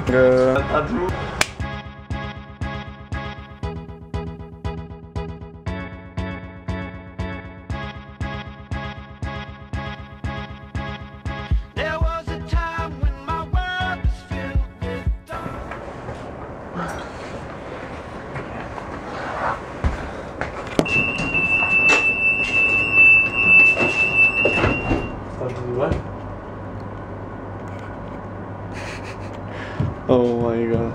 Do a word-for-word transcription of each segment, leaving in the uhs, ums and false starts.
Oh my god.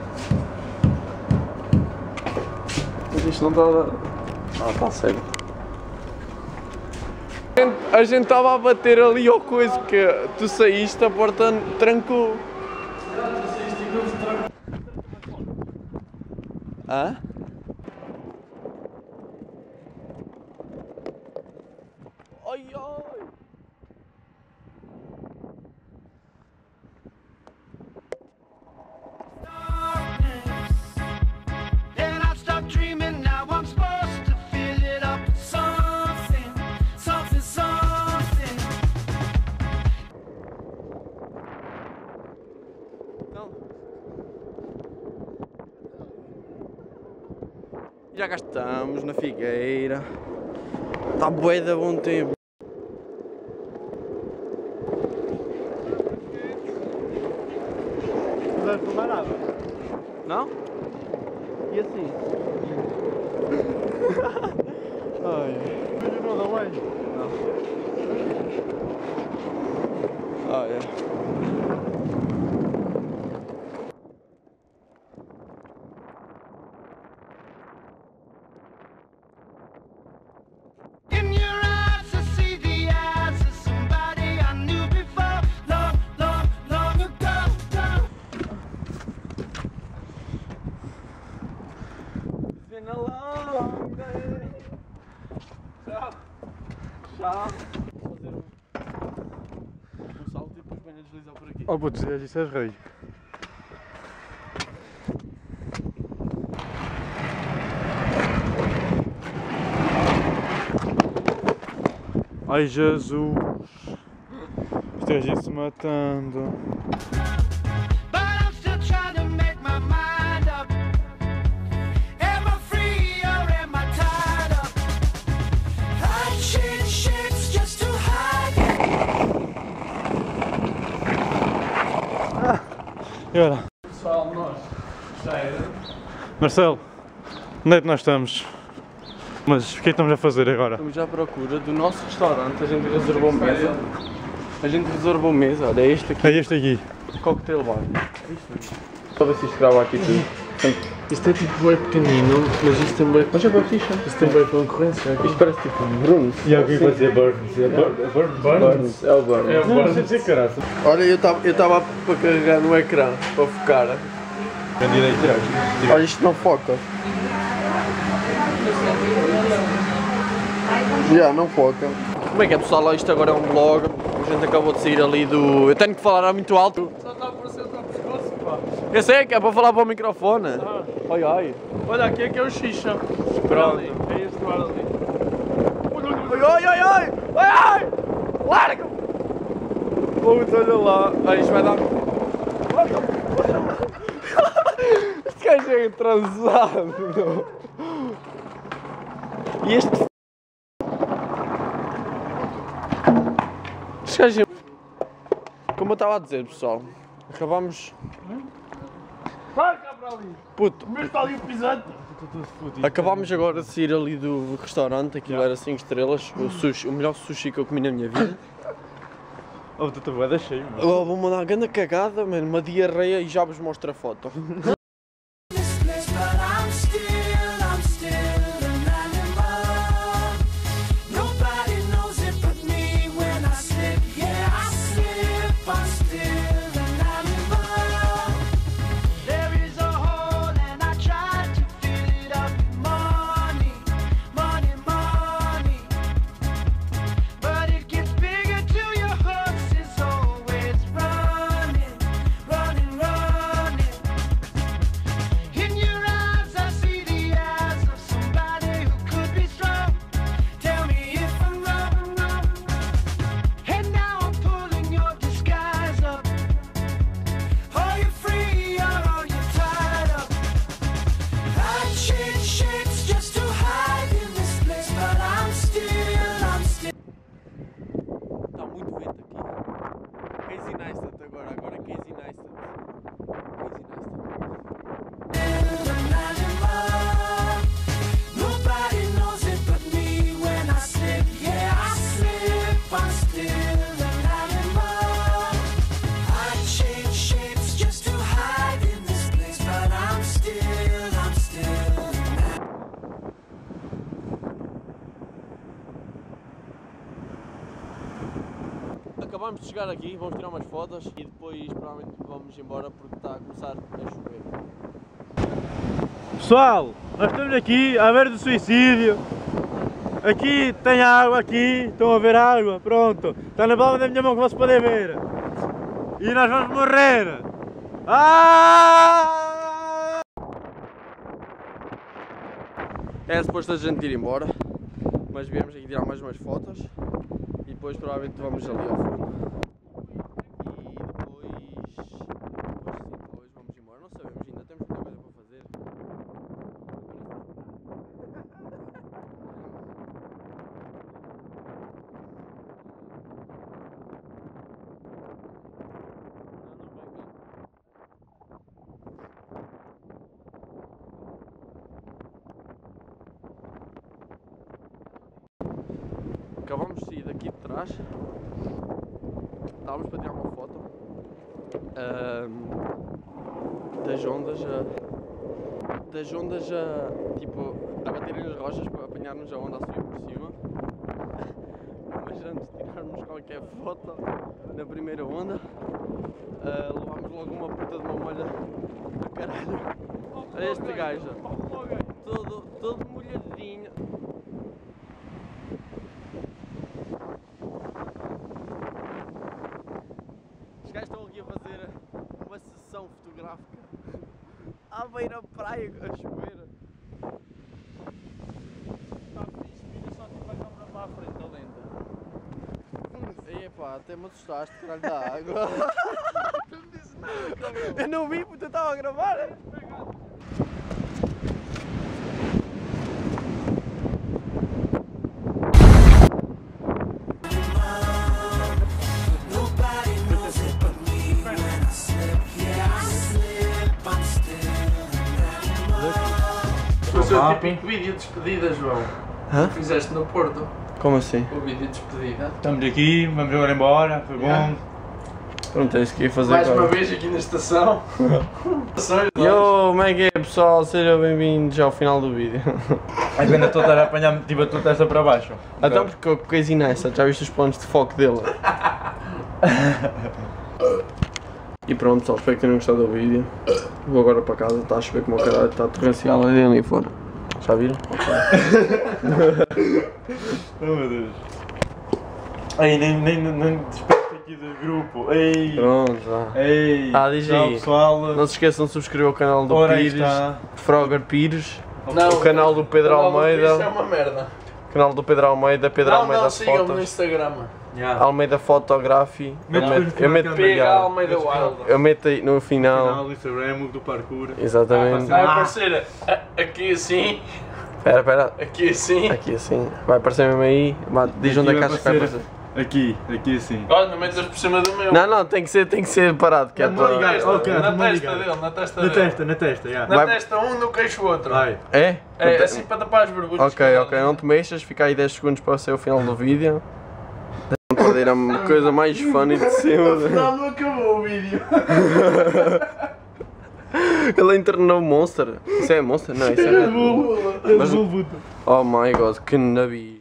Mas isto não está... Ah, está sério. A gente estava a bater ali ao coisa que tu saíste, a porta trancou. Hã? Ai ai! Já cá estamos na Figueira. Está bué de bom tempo. Não vai filmar nada? Não? E assim? Ai. Vídeo não dá bem? Não. Ah, é. Tchau. Tchau. Vou fazer um, um salto e depois venho a deslizar por aqui. Oh puto, isso és rei. Ai Jesus! Este gajo ia se matando. E olha. Pessoal, nós já era. Marcelo, onde é que nós estamos? Mas o que é que estamos a fazer agora? Estamos à procura do nosso restaurante, a gente reservou mesa. A gente reservou mesa, olha, é este aqui. É este aqui. Cocktail bar. Só ver se isto grava aqui tudo. Isto é tipo bem pequenino, mas isto tem bem... Mas é bem fixe. Isto tem bem concorrência. Isto parece tipo Bruno. E alguém vai dizer Burns. É Burns? Burns. É o Burns. É o Burns. Não sei dizer caraça. Olha, eu estava para carregar no ecrã, para focar. Olha, isto não foca. Já, não foca. Como é que é, pessoal? Isto agora é um vlog. A gente acabou de sair ali do... Eu tenho que falar muito alto. Só está a aparecer o teu pescoço, pá. Eu sei que é para falar para o microfone. Ah. Ai, ai. Olha, aqui é que é o xixa. Pronto. É este bar ali. Ai, ai, ai! Ai, ai! Larga! Puta, olha lá. Ai, isto vai dar... Este gajo é atrasado. E este... Este gajo é... Como eu estava a dizer, pessoal, acabamos... Vai cá para ali! Puto! O meu está ali o pisante! Acabámos agora de sair ali do restaurante, aquilo era cinco estrelas, o, sushi, o melhor sushi que eu comi na minha vida. Oh, tu também é cheio, mano. Oh, vou mandar uma grande cagada, mano, uma diarreia e já vos mostro a foto. muito vento aqui. Casey Neistat agora, agora é Casey Neistat. Acabamos de chegar aqui, vamos tirar umas fotos e depois provavelmente vamos embora porque está a começar a chover. Pessoal, nós estamos aqui à beira do suicídio. Aqui tem água, aqui, estão a ver água, pronto. Está na palma da minha mão que vocês podem ver. E nós vamos morrer. Ah! É suposto a gente ir embora, mas viemos aqui tirar mais umas fotos e depois provavelmente vamos ali ao fundo. E depois, depois, sim, depois vamos embora, não sabemos ainda, temos muita coisa para fazer. Acabamos de sair daqui de trás, estávamos para tirar uma foto um, das ondas a, das ondas a, tipo, a baterem nas rochas para apanharmos a onda a subir por cima. Mas antes de tirarmos qualquer foto na primeira onda, uh, levámos logo uma puta de uma molha do caralho. Olha este gajo, todo, todo molhadinho. Os gajos estão aqui a fazer uma sessão fotográfica à beira-praia a chover. Está fixe, vira só tipo a câmera para a frente, ou lenta. Epá, até me assustaste, caralho da água. Não me disse nada, cabrão. Eu não vi porque eu estava a gravar. O seu típico vídeo de despedida, João. Hã? Fizeste no Porto. Como assim? O vídeo de despedida. Estamos aqui, vamos agora embora, foi bom. Yeah. Pronto, é isso que ia fazer Mais agora. uma vez aqui na estação. Yo, como é que é, pessoal? Sejam bem-vindos ao final do vídeo. A ainda estou a apanhar tipo a tua testa para baixo. Então porque o Casey Neistat, já viste os planos de foco dele? E pronto, pessoal, espero que tenham gostado do vídeo. Vou agora para casa, está a chover como o caralho, está torrencial ali ali fora. Já viram? Oh meu Deus. Ei, nem, nem, nem despeço aqui do grupo. Ei. Pronto, vá. Ei. Ah, diz tchau, aí. pessoal. Não se esqueçam de subscrever o canal do Ora, aí Pires, está. Frogger Pires, Não, o canal do Pedro o canal do Pires Almeida, é uma merda. canal do Pedro Almeida, Pedro Não, Almeida não, sigam-me no Fotos, Instagram. Yeah. Almeida Photography, Mete eu depois meto, no eu meto, final, P H yeah, Almeida Wild. eu meto aí no final, Canal do Instagram, o do parkour. exatamente, Vai aparecer a- aqui assim, espera, espera, aqui assim. aqui assim, vai aparecer mesmo aí, vá, diz onde é que Aqui achas que vai vai aparecer. Aqui, aqui assim. Olha, não metas por cima do meu. Não, não, tem que ser, tem que ser parado, que é Não, para... ligar. testa, Ok, na vamos testa ligar. dele, na testa Na dele. testa, na testa, já. Na Vai- testa um, no queixo outro. Vai. É? É assim para tapar as borbulhas. Ok, ok, não te mexas, fica aí dez segundos para ser o final do vídeo. Não perder a coisa mais funny de sempre. Não, não acabou o vídeo. Ele internou Monster. Isso é Monster? Não, isso é Red Bull. Mas Mas- o puto. Oh my god, que nabis.